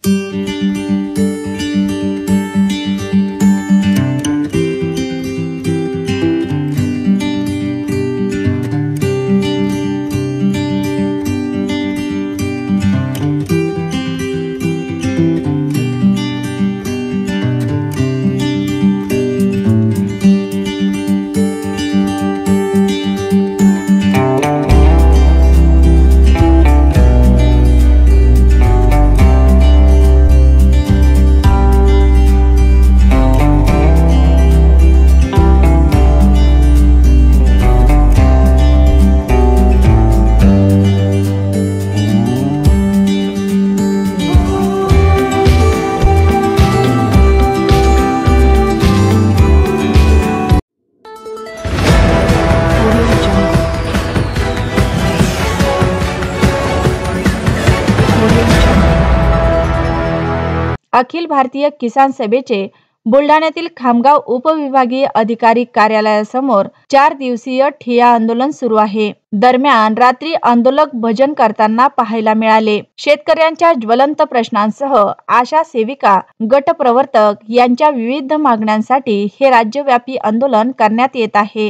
अखिल भारतीय किसान सभेचे बुलढाण्यातील खामगाव उपविभागीय अधिकारी कार्यालयासमोर 4 दिवसीय ठिय्या आंदोलन सुरू आहे। दरम्यान रात्री आंदोलक भजन करताना पाहायला मिळाले। शेतकऱ्यांच्या ज्वलंत प्रश्नांसह आशा सेविका, गटप्रवर्तक यांच्या विविध मागण्यांसाठी हे राज्यव्यापी आंदोलन करण्यात येत आहे।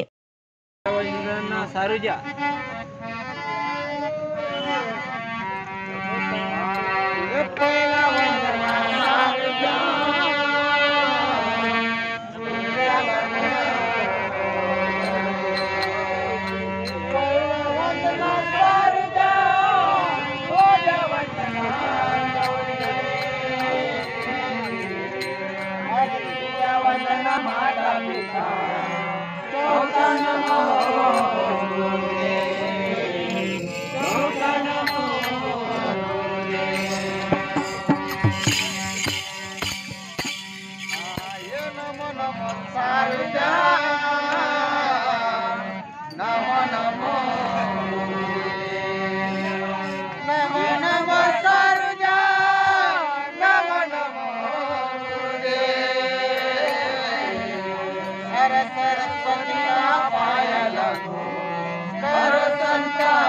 सरस्वती पाया लागो कर संता